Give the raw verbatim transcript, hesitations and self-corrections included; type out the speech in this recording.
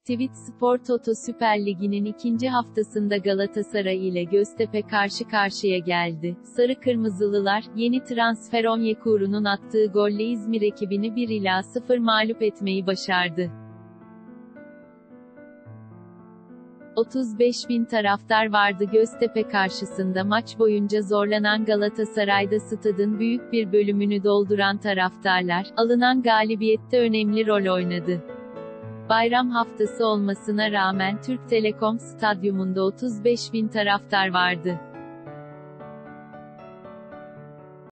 Tweet Spor Toto Süper Ligi'nin ikinci haftasında Galatasaray ile Göztepe karşı karşıya geldi. Sarı Kırmızılılar, yeni transfer Onyekuru'nun attığı golle İzmir ekibini bir ila sıfır mağlup etmeyi başardı. otuz beş bin taraftar vardı Göztepe karşısında. Maç boyunca zorlanan Galatasaray'da stadın büyük bir bölümünü dolduran taraftarlar, alınan galibiyette önemli rol oynadı. Bayram haftası olmasına rağmen Türk Telekom Stadyumunda otuz beş bin taraftar vardı.